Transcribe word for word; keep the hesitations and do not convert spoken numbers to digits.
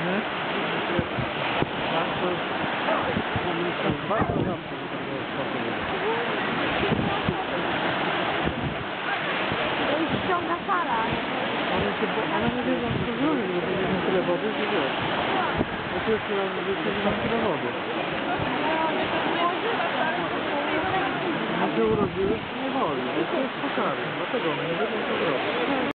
Nie? Tak, to jest... To jest bardzo rzadko, że tego spokojnie. To już ściąga fala. One się, bo one nie wiedzą co zrobić, bo to wiedzą tyle wody, że wiesz. To pierwszy raz w życiu, że mam tyle wody. One się urodziły, nie woli, to jest pokary, dlatego one nie wiedzą co zrobić.